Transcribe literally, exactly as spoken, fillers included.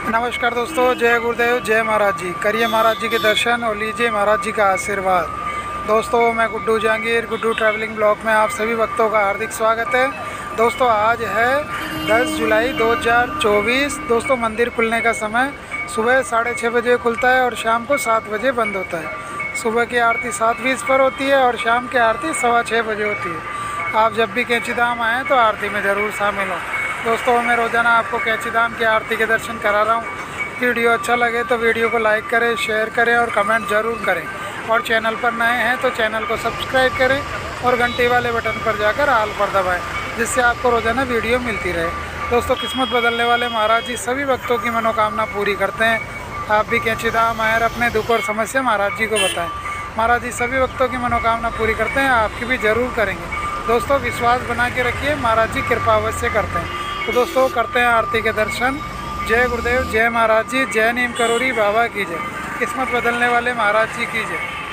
नमस्कार दोस्तों, जय गुरुदेव, जय महाराज जी। करिए महाराज जी के दर्शन और लीजिए महाराज जी का आशीर्वाद। दोस्तों, मैं गुड्डू जहांगीर, गुड्डू ट्रैवलिंग ब्लॉग में आप सभी भक्तों का हार्दिक स्वागत है। दोस्तों, आज है दस जुलाई दो हज़ार चौबीस। दोस्तों, मंदिर खुलने का समय सुबह साढ़े छः बजे खुलता है और शाम को सात बजे बंद होता है। सुबह की आरती सात बीस पर होती है और शाम की आरती सवा छः बजे होती है। आप जब भी कैंची धाम आएँ तो आरती में ज़रूर शामिल हों। दोस्तों, मैं रोज़ाना आपको कैंची धाम की आरती के दर्शन करा रहा हूँ। वीडियो अच्छा लगे तो वीडियो को लाइक करें, शेयर करें और कमेंट ज़रूर करें। और चैनल पर नए हैं तो चैनल को सब्सक्राइब करें और घंटी वाले बटन पर जाकर आल पर दबाएं, जिससे आपको रोज़ाना वीडियो मिलती रहे। दोस्तों, किस्मत बदलने वाले महाराज जी सभी भक्तों की मनोकामना पूरी करते हैं। आप भी कैंची धाम आए और अपने दुख और समस्या महाराज जी को बताएँ। महाराज जी सभी भक्तों की मनोकामना पूरी करते हैं, आपकी भी ज़रूर करेंगे। दोस्तों, विश्वास बना के रखिए, महाराज जी कृपा अवश्य करते हैं। तो दोस्तों, करते हैं आरती के दर्शन। जय गुरुदेव, जय महाराज जी, जय नीम करोड़ी बाबा की जय। किस्मत बदलने वाले महाराज जी की जय।